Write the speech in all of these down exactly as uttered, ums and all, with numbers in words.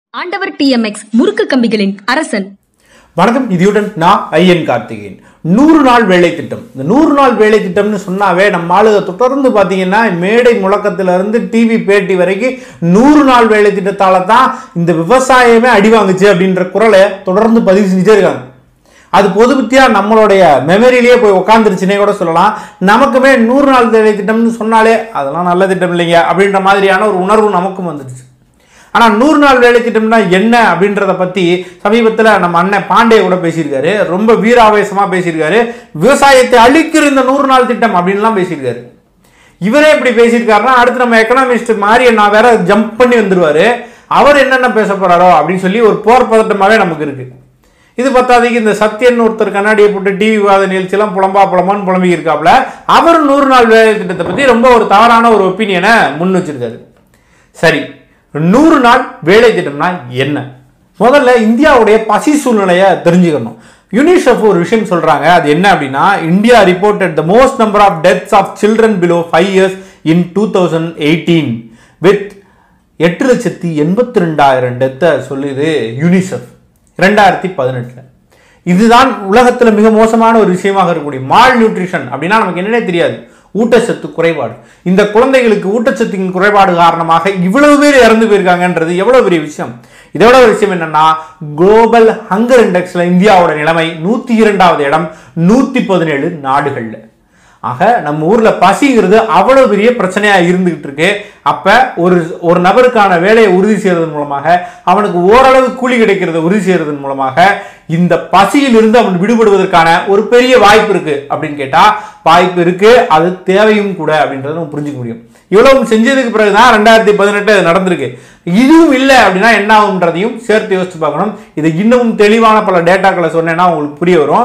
ஆண்டவர் டிஎம்எக்ஸ் முறுக்கு கம்பிகளின் அரசன். வணக்கம். இதுடன் நான் ஐயன் கார்த்திகேயன். நூறு நாள் வேலை திட்டம். இந்த நூறு நாள் வேலை திட்டம்னு சொன்னாவே நம்ம ஆளுக தொடர்ந்து பார்த்தீங்கன்னா மேடை முழக்கத்துல இருந்து டிவி பேட்டி வரைக்கும் நூறு நாள் வேலை திட்டத்தால தான் இந்த விவசாயமே அடி வாங்குச்சு அப்படின்ற குரலை தொடர்ந்து பதிவு செஞ்சுட்டே இருக்காங்க. அது பொது பத்தியா நம்மளுடைய மெமரியிலேயே போய் உட்காந்துருச்சுனே கூட சொல்லலாம். நமக்குமே நூறு நாள் வேலை திட்டம்னு சொன்னாலே அதெல்லாம் நல்ல திட்டம் இல்லைங்க அப்படின்ற மாதிரியான ஒரு உணர்வு நமக்கும் வந்துடுச்சு. ஆனால் நூறு நாள் வேலை திட்டம்னா என்ன அப்படின்றத பற்றி சமீபத்தில் நம்ம அண்ணன் பாண்டே கூட பேசியிருக்காரு. ரொம்ப வீராவேசமாக பேசியிருக்காரு. விவசாயத்தை அழிக்கிற இந்த நூறு நாள் திட்டம் அப்படின்லாம் பேசியிருக்காரு. இவரே இப்படி பேசியிருக்காருன்னா அடுத்து நம்ம எக்கனாமிஸ்ட் மாதிரி நான் வேற ஜம்ப் பண்ணி வந்துடுவார். அவர் என்னென்ன பேச போகிறாரோ அப்படின்னு சொல்லி ஒரு போர் பதட்டமாகவே நமக்கு இருக்குது. இது பத்தாதைக்கு இந்த சத்யன் ஒருத்தர் கண்ணாடியை போட்டு டிவி விவாத நிகழ்ச்சியெல்லாம் புலம்பா புலம்பான்னு புலம்பி இருக்காப்புல. அவர் நூறு நாள் வேலை திட்டத்தை பற்றி ரொம்ப ஒரு தவறான ஒரு ஒப்பீனியனை முன் வச்சிருக்காரு. சரி, நூறு நாள் வேலை திட்டம்னா என்ன? முதல்ல இந்தியாவுடைய பசி சூழ்நிலையை தெரிஞ்சுக்கணும். யூனிசெஃப் ஒரு விஷயம் சொல்றாங்க. அது என்ன அப்படின்னா, India reported the most number of deaths of children below five years in two thousand eighteen with எட்டு லட்சத்தி எண்பத்தி ரெண்டாயிரம் டெத்தை சொல்லுது யூனிசெஃப் ரெண்டாயிரத்தி பதினெட்டுல. இதுதான் உலகத்தில் மிக மோசமான ஒரு விஷயமாக இருக்கக்கூடிய மால் நியூட்ரிஷன் அப்படின்னா நமக்கு என்னன்னே தெரியாது. ஊட்டச்சத்து குறைபாடு. இந்த குழந்தைகளுக்கு ஊட்டச்சத்தின் குறைபாடு காரணமாக இவ்வளவு பேர் இறந்து போயிருக்காங்கன்றது எவ்வளவு பெரிய விஷயம். இதோட ஒரு விஷயம் என்னன்னா, குளோபல் ஹங்கர் இண்டெக்ஸ்ல இந்தியாவோட நிலைமை நூத்தி இரண்டாவது இடம் நூத்தி பதினேழு நாடுகள்ல. ஆக நம்ம ஊர்ல பசிங்கிறது அவ்வளவு பெரிய பிரச்சனையா இருந்துகிட்டு இருக்கு. அப்ப ஒரு ஒரு நபருக்கான வேலையை உறுதி செய்யறதன் மூலமாக, அவனுக்கு ஓரளவு கூலி கிடைக்கிறத உறுதி செய்யறதன் மூலமாக இந்த பசியிலிருந்து அவன் விடுபடுவதற்கான ஒரு பெரிய வாய்ப்பு இருக்கு அப்படின்னு கேட்டா வாய்ப்பு இருக்கு, அது தேவையும் கூட அப்படின்றத நம்ம புரிஞ்சுக்க முடியும். இவ்வளவு செஞ்சதுக்கு பிறகுதான் ரெண்டாயிரத்தி பதினெட்டு அது நடந்திருக்கு. இதுவும் இல்லை அப்படின்னா என்ன ஆகுன்றதையும் சேர்த்து யோசிச்சு பார்க்கணும். இது இன்னமும் தெளிவான பல டேட்டாக்களை சொன்னேன்னா உங்களுக்கு புரிய வரும்.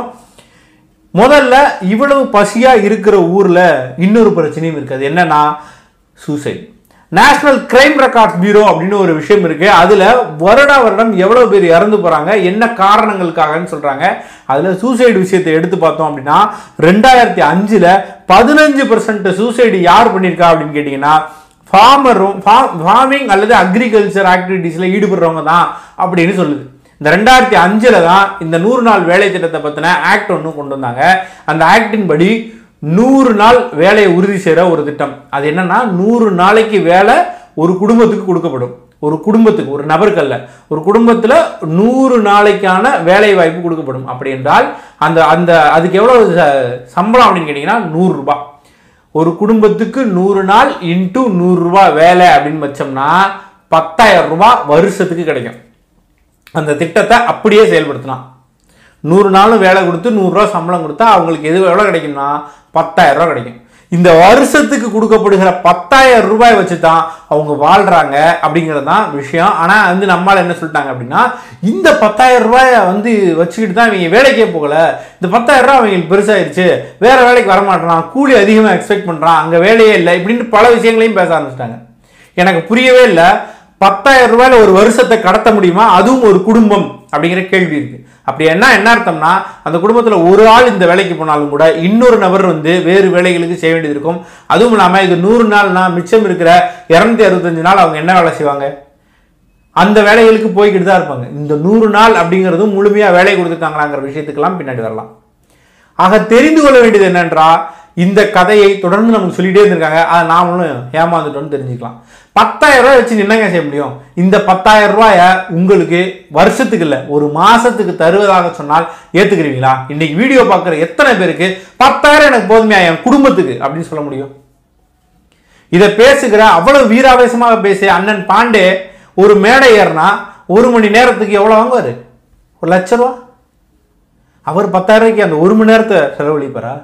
முதல்ல இவ்வளவு பசியா இருக்கிற ஊர்ல இன்னொரு பிரச்சனையும் இருக்காது. என்னன்னா suicide. National crime records bureau அப்படின்னு ஒரு விஷயம் இருக்கு. அதுல வருடா வருடம் எவ்வளவு பேர் இறந்து போறாங்க, என்ன காரணங்களுக்காகன்னு சொல்றாங்க. அதுல சூசைடு விஷயத்தை எடுத்து பார்த்தோம் அப்படின்னா ரெண்டாயிரத்தி அஞ்சுல பதினஞ்சு பர்சன்ட் சூசைடு யார் பண்ணியிருக்கா அப்படின்னு கேட்டீங்கன்னா ஃபார்மரும் ஃபார்மிங் அல்லது அக்ரிகல்ச்சர் ஆக்டிவிட்டீஸ்ல ஈடுபடுறவங்க தான் அப்படின்னு சொல்லுது. இந்த ரெண்டாயிரத்தி அஞ்சுல தான் இந்த நூறு நாள் வேலை திட்டத்தை பத்தின ஆக்ட் ஒன்று கொண்டு வந்தாங்க. அந்த ஆக்டின் படி நூறு நாள் வேலையை உறுதி செய்யற ஒரு திட்டம். அது என்னன்னா, நூறு நாளைக்கு வேலை ஒரு குடும்பத்துக்கு கொடுக்கப்படும். ஒரு குடும்பத்துக்கு, ஒரு நபருக்கு அல்ல, ஒரு குடும்பத்துல நூறு நாளைக்கான வேலை வாய்ப்பு கொடுக்கப்படும். அப்படி என்றால் அந்த அந்த அதுக்கு எவ்வளவு சம்பளம் அப்படின்னு கேட்டீங்கன்னா நூறு ரூபாய். ஒரு குடும்பத்துக்கு நூறு நாள் இன்டூ நூறு ரூபாய் வேலை அப்படின்னு வச்சோம்னா பத்தாயிரம் ரூபாய் வருஷத்துக்கு கிடைக்கும். அந்த திட்டத்தை அப்படியே செயல்படுத்தலாம். நூறு நாளும் வேலை கொடுத்து நூறு ரூபா சம்பளம் கொடுத்தா அவங்களுக்கு எது எவ்வளோ கிடைக்கும்னா பத்தாயிரம் ரூபாய் கிடைக்கும். இந்த வருஷத்துக்கு கொடுக்கப்படுகிற பத்தாயிரம் ரூபாய் வச்சு தான் அவங்க வாழ்றாங்க அப்படிங்கிறது தான் விஷயம். ஆனால் வந்து நம்மளால என்ன சொல்லிட்டாங்க அப்படின்னா, இந்த பத்தாயிரம் ரூபாயை வந்து வச்சுக்கிட்டு தான் இவங்க வேலைக்கே போகல, இந்த பத்தாயிரம் ரூபாய் அவங்களுக்கு பெருசாயிருச்சு, வேற வேலைக்கு வரமாட்டான், கூலி அதிகமாக எக்ஸ்பெக்ட் பண்றான், அங்கே வேலையே இல்லை இப்படின்னு பல விஷயங்களையும் பேச ஆரம்பிச்சிட்டாங்க. எனக்கு புரியவே இல்லை. பத்தாயிரம் ரூபாயில ஒரு வருஷத்தை கடத்த முடியுமா, அதுவும் ஒரு குடும்பம் அப்படிங்கிற கேள்வி இருக்கு. அப்படி என்ன என்ன அர்த்தம்னா, அந்த குடும்பத்தில் ஒரு ஆள் இந்த வேலைக்கு போனாலும் கூட இன்னொரு நபர் வந்து வேறு வேலைகளுக்கு செய்ய வேண்டியது இருக்கும். அதுவும் இல்லாமல் இது நூறு நாள்னா மிச்சம் இருக்கிற இருநூத்தி அறுபத்தஞ்சு நாள் அவங்க என்ன வேலை செய்வாங்க, அந்த வேலைகளுக்கு போய்கிட்டு தான் இருப்பாங்க. இந்த நூறு நாள் அப்படிங்கிறதும் முழுமையா வேலை கொடுத்துருக்காங்களாங்கிற விஷயத்துக்கெல்லாம் பின்னாடி வரலாம். ஆக தெரிந்து கொள்ள வேண்டியது என்னன்றா, இந்த கதையை தொடர்ந்து நமக்கு சொல்லிட்டே இருந்திருக்காங்க, அதை நாமளும் ஏமாந்துட்டோம்னு தெரிஞ்சுக்கலாம். பத்தாயிரம் ரூபாய் வச்சு என்னங்க செய்ய முடியும்? இந்த பத்தாயிரம் ரூபாய உங்களுக்கு வருஷத்துக்கு இல்லை ஒரு மாசத்துக்கு தருவதாக சொன்னால் ஏத்துக்கிறீங்களா? இன்னைக்கு வீடியோ பார்க்குற எத்தனை பேருக்கு பத்தாயிரம் எனக்கு போதுமையா என் குடும்பத்துக்கு அப்படின்னு சொல்ல முடியும்? இதை பேசுகிற அவ்வளவு வீராவேசமாக பேசிய அண்ணன் பாண்டே ஒரு மேடை ஏறினா ஒரு மணி நேரத்துக்கு எவ்வளவு வாங்குவாரு? ஒரு லட்சம் ரூபா. அவர் பத்தாயிரம் ரூபாய்க்கு அந்த ஒரு மணி நேரத்தை செலவழிப்பாரா?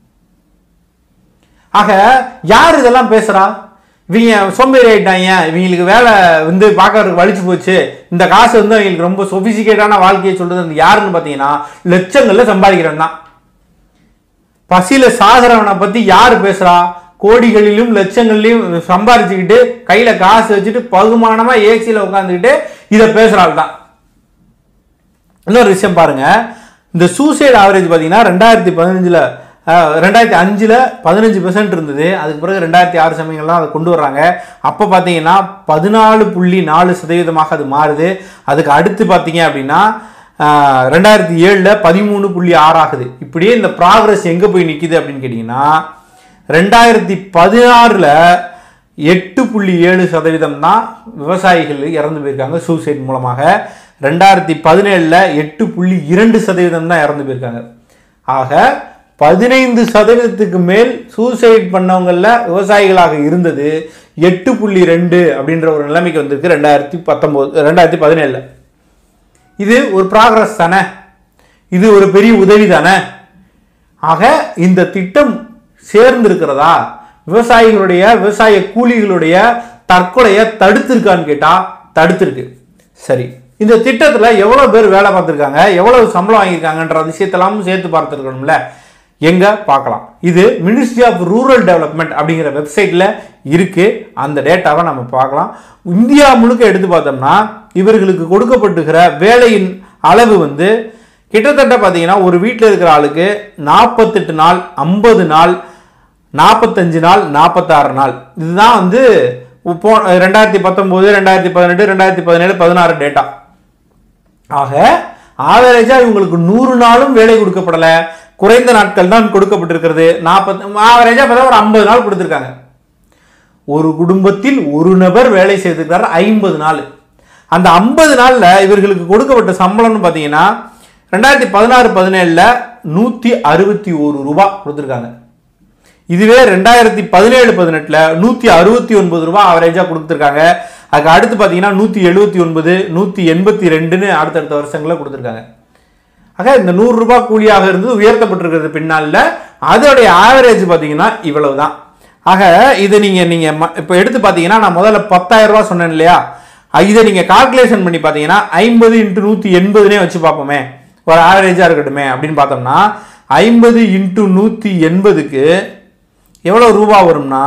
ஆக யார் இதெல்லாம் பேசுறா? இவங்க சோம்பேறி ஆயிட்டாங்க, இவங்களுக்கு வேலை வந்து பார்க்கறதுக்கு வலிச்சு போச்சு, இந்த காசு வந்து அவங்களுக்கு ரொம்ப சொபிசிகேட்டான வாழ்க்கையை சொல்றது வந்து யாருன்னு பார்த்தீங்கன்னா லட்சங்கள்ல சம்பாதிக்கிறவன் தான். பசியில சாகிறவனை பத்தி யாரு பேசுறா? கோடிகளிலும் லட்சங்கள்லையும் சம்பாதிச்சுக்கிட்டு கையில காசு வச்சுட்டு பகுமானமா ஏசியில உட்காந்துக்கிட்டு இதை பேசுறாள் தான். இன்னொரு விஷயம் பாருங்க, இந்த சூசைட் ஆவரேஜ் பார்த்தீங்கன்னா ரெண்டாயிரத்தி பதினஞ்சுல ரெண்டாயிரத்தி அஞ்சில் பதினஞ்சு பெர்சன்ட் இருந்தது. அதுக்கு பிறகு ரெண்டாயிரத்தி ஆறு சமயங்கள்லாம் அதை கொண்டு வர்றாங்க. அப்போ பார்த்தீங்கன்னா பதினாலு புள்ளி நாலு சதவீதமாக அது மாறுது. அதுக்கு அடுத்து பார்த்தீங்க அப்படின்னா ரெண்டாயிரத்தி ஏழில் பதிமூணு புள்ளி ஆறு ஆகுது. இப்படியே இந்த ப்ராக்ரஸ் எங்கே போய் நிற்கிது அப்படின்னு கேட்டிங்கன்னா ரெண்டாயிரத்தி பதினாறில் எட்டு புள்ளி ஏழு சதவீதம் தான் விவசாயிகள் இறந்து போயிருக்காங்க சூசைட் மூலமாக. ரெண்டாயிரத்தி பதினேழில் எட்டு புள்ளி இரண்டு சதவீதம் தான் இறந்து போயிருக்காங்க. ஆக பதினைந்து சதவீதத்துக்கு மேல் சூசைட் பண்ணவங்களில் விவசாயிகளாக இருந்தது எட்டு புள்ளி ரெண்டு அப்படின்ற ஒரு நிலைமைக்கு வந்திருக்கு ரெண்டாயிரத்தி பத்தொம்போது ரெண்டாயிரத்தி பதினேழில். இது ஒரு ப்ராக்ரஸ் தானே, இது ஒரு பெரிய உதவி தானே. ஆக இந்த திட்டம் சேர்ந்திருக்கிறதா, விவசாயிகளுடைய விவசாய கூலிகளுடைய தற்கொலையை தடுத்திருக்கான்னு கேட்டால் தடுத்திருக்கு. சரி, இந்த திட்டத்தில் எவ்வளோ பேர் வேலை பார்த்துருக்காங்க, எவ்வளவு சம்பளம் வாங்கியிருக்காங்கன்ற விஷயத்தெல்லாம் சேர்த்து பார்த்துருக்கணும்ல. எங்கே பார்க்கலாம், இது மினிஸ்ட்ரி ஆஃப் ரூரல் டெவலப்மெண்ட் அப்படிங்கிற வெப்சைட்டில் இருக்குது. அந்த டேட்டாவை நம்ம பார்க்கலாம். இந்தியா முழுக்க எடுத்து பார்த்தோம்னா இவர்களுக்கு கொடுக்கப்பட்டுகிற வேலையின் அளவு வந்து கிட்டத்தட்ட பார்த்தீங்கன்னா ஒரு வீட்டில் இருக்கிற ஆளுக்கு நாற்பத்தெட்டு நாள், ஐம்பது நாள், நாற்பத்தஞ்சு நாள், நாற்பத்தாறு நாள். இதுதான் வந்து போ ரெண்டாயிரத்தி பத்தொம்போது ரெண்டாயிரத்தி பதினெட்டு ரெண்டாயிரத்தி பதினேழு பதினாறு டேட்டா. ஆக ஆவரேஜா இவங்களுக்கு நூறு நாளும் வேலை கொடுக்கப்படலை, குறைந்த நாட்கள் தான் கொடுக்கப்பட்டிருக்கிறது. நாற்பத்தி ஆவரேஜா பார்த்தா ஒரு ஐம்பது நாள் கொடுத்துருக்காங்க. ஒரு குடும்பத்தில் ஒரு நபர் வேலை செய்திருக்கிறார் ஐம்பது நாள். அந்த ஐம்பது நாளில் இவர்களுக்கு கொடுக்கப்பட்ட சம்பளம்னு பார்த்தீங்கன்னா ரெண்டாயிரத்தி பதினாறு பதினேழில் நூற்றி அறுபத்தி ஒரு ரூபா கொடுத்துருக்காங்க. இதுவே ரெண்டாயிரத்தி பதினேழு பதினெட்டில் நூற்றி அறுபத்தி ஒன்பது ரூபா ஆவரேஜாக கொடுத்துருக்காங்க. அதுக்கு அடுத்து பார்த்தீங்கன்னா நூற்றி எழுபத்தி ஒன்பது நூற்றி எண்பத்தி ரெண்டுன்னு அடுத்தடுத்த வருஷங்களில் கொடுத்துருக்காங்க. ஆக இந்த நூறு ரூபாய் கூலியாக இருந்து உயர்த்தப்பட்டிருக்கிறது பின்னால அதோடைய ஆவரேஜ் பார்த்தீங்கன்னா இவ்வளவு தான். ஆக இதை நீங்கள் நீங்கள் இப்போ எடுத்து பார்த்தீங்கன்னா நான் முதல்ல பத்தாயிரம் ரூபா சொன்னேன் இல்லையா, இதை நீங்கள் கால்குலேஷன் பண்ணி பார்த்தீங்கன்னா ஐம்பது இன்ட்டு நூற்றி எண்பதுனே வச்சு பார்ப்போமே, ஒரு ஆவரேஜாக இருக்கட்டுமே அப்படின்னு பார்த்தோம்னா ஐம்பது இன்ட்டு நூற்றி எண்பதுக்கு எவ்வளோ ரூபா வரும்னா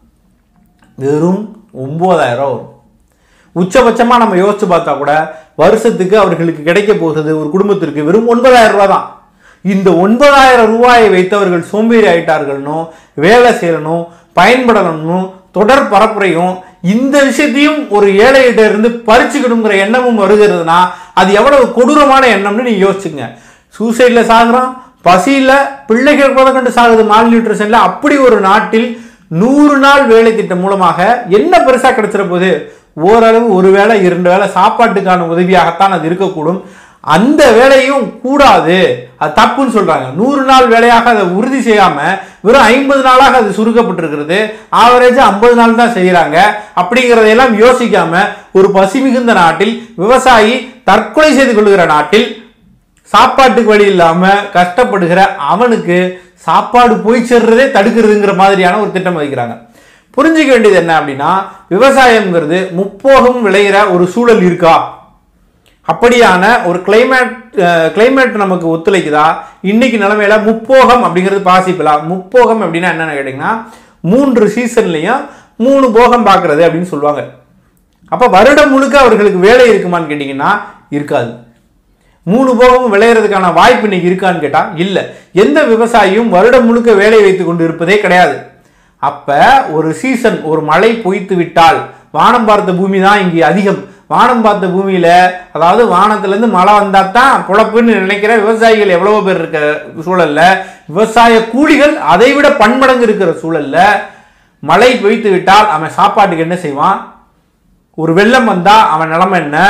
வெறும் ஒம்பதாயிரம் ரூபா வரும். உச்சபட்சமாக நம்ம யோசிச்சு பார்த்தா கூட வருஷத்துக்கு அவர்களுக்கு கிடைக்க போகிறது ஒரு குடும்பத்திற்கு வெறும் ஒன்பதாயிரம் ரூபா தான். இந்த ஒன்பதாயிரம் ரூபாயை வைத்தவர்கள் சோம்பேறி ஆயிட்டார்கள்னும் வேலை செய்யணும் பயன்படணும் தொடர் பரப்புரையும் இந்த விஷயத்தையும் ஒரு ஏழைகிட்ட இருந்து பறிச்சுக்கணுங்கிற எண்ணமும் வருகிறதுனா அது எவ்வளவு கொடூரமான எண்ணம்னு நீங்க யோசிச்சுங்க. சூசைட்ல சாகுறோம், பசியில பிள்ளைகள் கூட கண்டு சாகுது, மால் நியூட்ரிஷன்ல. அப்படி ஒரு நாட்டில் நூறு நாள் வேலை திட்டம் மூலமாக என்ன பெருசா கிடைச்சிட போகுது? ஓரளவு ஒரு வேளை இரண்டு வேளை சாப்பாட்டுக்கான உதவியாகத்தான் அது இருக்கக்கூடும். அந்த வேலையும் கூடாது, அது தப்புன்னு சொல்றாங்க. நூறு நாள் வேலையாக அதை உறுதி செய்யாம வெறும் ஐம்பது நாளாக அது சுருக்கப்பட்டிருக்கிறது. ஆவரேஜா ஐம்பது நாள் தான் செய்யறாங்க. அப்படிங்கிறதையெல்லாம் யோசிக்காம ஒரு பசி மிகுந்த நாட்டில் விவசாயி தற்கொலை செய்து கொள்கிற நாட்டில் சாப்பாட்டுக்கு வழி இல்லாம கஷ்டப்படுகிற அவனுக்கு சாப்பாடு போய் சேர்றதே தடுக்கிறதுங்கிற மாதிரியான ஒரு திட்டம் வைக்கிறாங்க. புரிஞ்சுக்க வேண்டியது என்ன அப்படின்னா, விவசாயம்ங்கிறது முப்போகம் விளையிற ஒரு சூழல் இருக்கா? அப்படியான ஒரு கிளைமேட் கிளைமேட் நமக்கு ஒத்துழைக்குதா? இன்னைக்கு நிலைமையில முப்போகம் அப்படிங்கிறது பாசிபிளா? முப்போகம் அப்படின்னா என்னன்னு கேட்டீங்கன்னா மூன்று சீசன்லையும் மூணு போகம் பார்க்கறது அப்படின்னு சொல்லுவாங்க. அப்ப வருடம் முழுக்க அவர்களுக்கு வேலை இருக்குமான்னு கேட்டீங்கன்னா இருக்காது. மூணு போகமும் விளையிறதுக்கான வாய்ப்பு இன்னைக்கு இருக்கான்னு கேட்டா இல்ல. எந்த விவசாயியும் வருடம் முழுக்க வேலை வைத்துக் கொண்டு இருப்பதே கிடையாது. அப்ப ஒரு சீசன் ஒரு மழை பொய்த்து விட்டால், வானம் பார்த்த பூமி தான் இங்கே அதிகம். வானம் பார்த்த பூமியில, அதாவது வானத்துல இருந்து மழை வந்தா தான் பொழப்புன்னு நினைக்கிற விவசாயிகள் எவ்வளவோ பேர் இருக்கிற சூழல்ல, விவசாய கூலிகள் அதை விட பன்மடங்கு இருக்கிற சூழல்ல மழை பொய்த்து விட்டால் அவன் சாப்பாட்டுக்கு என்ன செய்வான்? ஒரு வெள்ளம் வந்தா அவன் நிலைமை என்ன?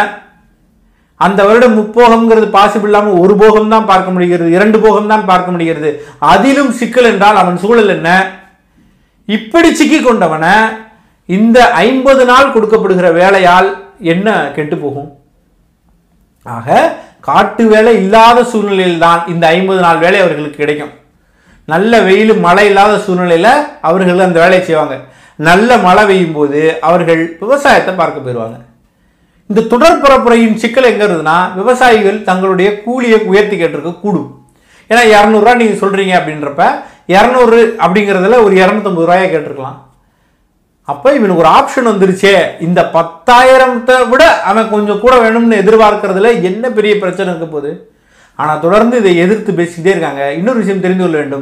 அந்த வருடம் முப்போகம்ங்கிறது பாசிபிள் இல்லாம ஒரு போகம் தான் பார்க்க முடிகிறது, இரண்டு போகம் தான் பார்க்க முடிகிறது. அதிலும் சிக்கல் என்றால் அவன் சூழல் என்ன? இப்படி சிக்கி கொண்டவனை இந்த ஐம்பது நாள் கொடுக்கப்படுகிற வேலையால் என்ன கெட்டு போகும்? ஆக காட்டு வேலை இல்லாத சூழ்நிலையில் தான் இந்த ஐம்பது நாள் வேலை அவர்களுக்கு கிடைக்கும். நல்ல வெயில் மழை இல்லாத சூழ்நிலையில அவர்கள் அந்த வேலையை செய்வாங்க. நல்ல மழை பெய்யும் போது அவர்கள் விவசாயத்தை பார்க்க போயிடுவாங்க. இந்த தொடர் பரப்புரையின் சிக்கல் எங்க இருக்குதுன்னா, விவசாயிகள் தங்களுடைய கூலியை உயர்த்தி கேட்டிருக்க கூடும். ஏன்னா இரநூறுவா நீங்க சொல்றீங்க அப்படின்றப்ப இரநூறு அப்படிங்கிறதுல ஒரு இரநூத்தம்பது ரூபாயை கேட்டிருக்கலாம். அப்ப இவனுக்கு ஒரு ஆப்ஷன் வந்துருச்சே, இந்த பத்தாயிரத்தை விட அவன் கொஞ்சம் கூட வேணும்னு எதிர்பார்க்கறதுல என்ன பெரிய பிரச்சனை இருக்க போகுது? ஆனா தொடர்ந்து இதை எதிர்த்து பேசிக்கிட்டே இருக்காங்க. இன்னொரு விஷயம் தெரிந்து கொள்ள வேண்டும்,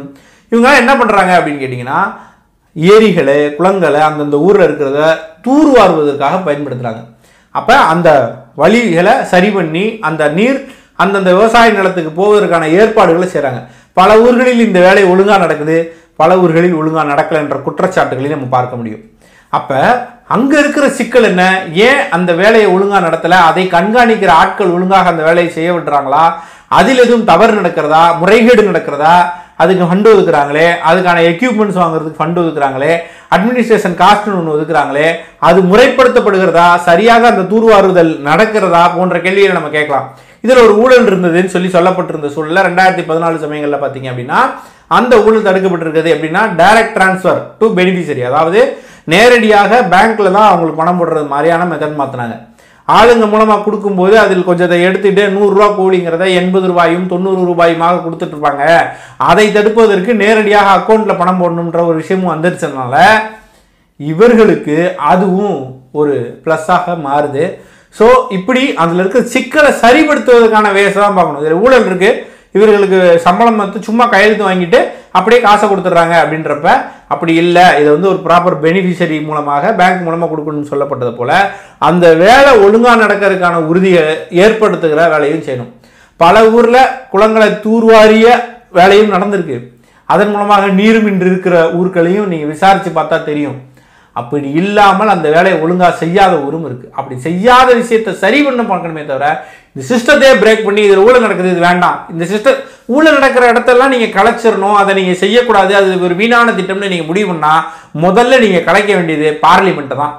இவங்க என்ன பண்ணுறாங்க அப்படின்னு கேட்டிங்கன்னா ஏரிகளை குளங்களை அந்தந்த ஊரில் இருக்கிறத தூர்வாருவதற்காக பயன்படுத்துகிறாங்க. அப்போ அந்த வழிகளை சரி பண்ணி அந்த நீர் அந்தந்த விவசாய நிலத்துக்கு போவதற்கான ஏற்பாடுகளை செய்கிறாங்க. பல ஊர்களில் இந்த வேலை ஒழுங்காக நடக்குது, பல ஊர்களில் ஒழுங்காக நடக்கலை என்ற குற்றச்சாட்டுகளையும் நம்ம பார்க்க முடியும். அப்போ அங்கே இருக்கிற சிக்கல் என்ன, ஏன் அந்த வேலையை ஒழுங்காக நடத்தலை, அதை கண்காணிக்கிற ஆட்கள் ஒழுங்காக அந்த வேலையை செய்ய விடுறாங்களா, அதில் எதுவும் தவறு நடக்கிறதா, முறைகேடு நடக்கிறதா, அதுக்கு ஃபண்டு ஒதுக்குறாங்களே, அதுக்கான எக்யூப்மெண்ட்ஸ் வாங்குறதுக்கு ஃபண்டு ஒதுக்குறாங்களே, அட்மினிஸ்ட்ரேஷன் காஸ்ட்னு ஒன்று ஒதுக்குறாங்களே, அது முறைப்படுத்தப்படுகிறதா, சரியாக அந்த தூர்வாருதல் நடக்கிறதா போன்ற கேள்வியை நம்ம கேட்கலாம். இதில் ஒரு ஊழல் இருந்ததுன்னு சொல்லி சொல்லப்பட்டிருந்த சூழலில் ரெண்டாயிரத்தி பதினாலு சமயங்களில் பார்த்தீங்க அப்படின்னா அந்த ஊழல் தடுக்கப்பட்டிருக்கிறது. எப்படின்னா டைரக்ட் டிரான்ஸ்ஃபர் டு பெனிஃபிஷரி, அதாவது நேரடியாக பேங்க்ல தான் அவங்களுக்கு பணம் போடுறது மாதிரியான மெத்தட் மாற்றினாங்க. ஆளுங்க மூலமாக கொடுக்கும்போது அதில் கொஞ்சத்தை எடுத்துட்டு நூறுரூவா கூலிங்கிறத எண்பது ரூபாயும் தொண்ணூறு ரூபாயுமாக கொடுத்துட்டு இருப்பாங்க. அதை தடுப்பதற்கு நேரடியாக அக்கௌண்ட்டில் பணம் போடணுன்ற ஒரு விஷயமும் வந்துருச்சதுனால இவர்களுக்கு அதுவும் ஒரு ப்ளஸ்ஸாக மாறுது. ஸோ இப்படி அதில் இருக்க சிக்கலை சரிப்படுத்துவதற்கான வேஸை தான் பார்க்கணும். இதில் ஊழல் இருக்குது, இவர்களுக்கு சம்பளம் வந்து சும்மா கையெழுத்து வாங்கிட்டு அப்படியே காசை கொடுத்துட்றாங்க அப்படின்றப்ப அப்படி இல்லை, இதை வந்து ஒரு ப்ராப்பர் பெனிஃபிஷரி மூலமாக பேங்க் மூலமாக கொடுக்கணும்னு சொல்லப்பட்டது போல் அந்த வேலை ஒழுங்காக நடக்கிறதுக்கான உறுதியை ஏற்படுத்துகிற வேலையும் செய்யணும். பல ஊரில் குளங்களை தூர்வாரிய வேலையும் நடந்திருக்கு. அதன் மூலமாக நீருமின்றி இருக்கிற ஊர்களையும் நீங்கள் விசாரித்து பார்த்தா தெரியும். அப்படி இல்லாமல் அந்த வேலையை ஒழுங்காக செய்யாத ஊரும் இருக்குது. அப்படி செய்யாத விஷயத்தை சரி பண்ண பார்க்கணுமே தவிர இந்த சிஸ்டத்தையே பிரேக் பண்ணி இதில் ஊழல் நடக்குது, இது வேண்டாம், இந்த சிஸ்டம் ஊழல் நடக்கிற இடத்தெல்லாம் நீங்கள் கலைச்சிடணும், அதை நீங்கள் செய்யக்கூடாது, அது ஒரு வீணான திட்டம்னு நீங்கள் முடிவு பண்ணால் முதல்ல நீங்கள் கலைக்க வேண்டியது பார்லிமெண்ட்டை தான்,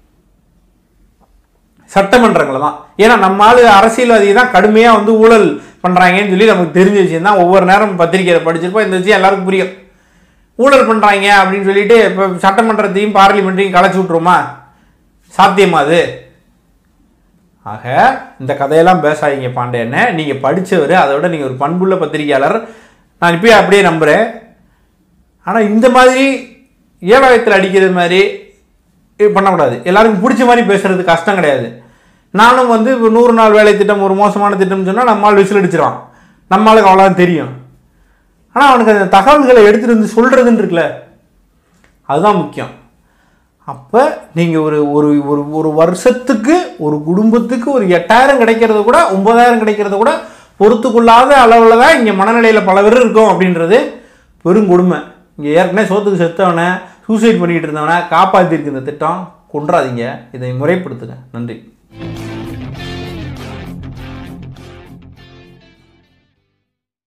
சட்டமன்றங்களை தான். ஏன்னா நம்ம ஆளு அரசியல்வாதி தான் கடுமையாக வந்து ஊழல் பண்ணுறாங்கன்னு சொல்லி நமக்கு தெரிஞ்ச விஷயம் தான். ஒவ்வொரு நேரம் பத்திரிகையை படிச்சிருப்போம், இந்த விஷயம் எல்லாருக்கும் புரியும். ஊழல் பண்ணுறாங்க அப்படின்னு சொல்லிட்டு இப்போ சட்டமன்றத்தையும் பார்லிமெண்ட்டையும் கலைச்சி விட்ருமா? சாத்தியமா அது? ஆக இந்த கதையெல்லாம் பேசாதீங்க பாண்டியன்னு. நீங்கள் படித்தவர், அதை விட நீங்கள் ஒரு பண்புள்ள பத்திரிகையாளர், நான் இப்போயே அப்படியே நம்புகிறேன். ஆனால் இந்த மாதிரி ஏழாயிரத்தில் அடிக்கிறது மாதிரி பண்ணக்கூடாது. எல்லாருக்கும் பிடிச்ச மாதிரி பேசுறது கஷ்டம் கிடையாது. நானும் வந்து இப்போ நூறு நாள் வேலை திட்டம் ஒரு மோசமான திட்டம்னு சொன்னால் நம்மளால் விசில் அடிச்சிடறான், நம்மளுக்கு அவ்வளோதான் தெரியும். ஆனால் அவனுக்கு அந்த தகவல்களை எடுத்துகிட்டு வந்து சொல்கிறதுன்னு இருக்குல்ல, அதுதான் முக்கியம். அப்போ நீங்கள் ஒரு ஒரு ஒரு ஒரு வருஷத்துக்கு ஒரு குடும்பத்துக்கு ஒரு எட்டாயிரம் கிடைக்கிறத கூட ஒன்பதாயிரம் கிடைக்கிறத கூட பொறுத்துக்கொள்ளாத அளவில் தான் இங்கே மனநிலையில் பல பேர் இருக்கும் அப்படின்றது பெருங்கொடுமை. இங்கே ஏற்கனவே சோத்துக்கு செத்தவனை சூசைட் பண்ணிக்கிட்டு இருந்தவனை காப்பாற்றிருக்கு இந்த திட்டம். கொன்றாதீங்க, இதை முறைப்படுத்துங்க. நன்றி.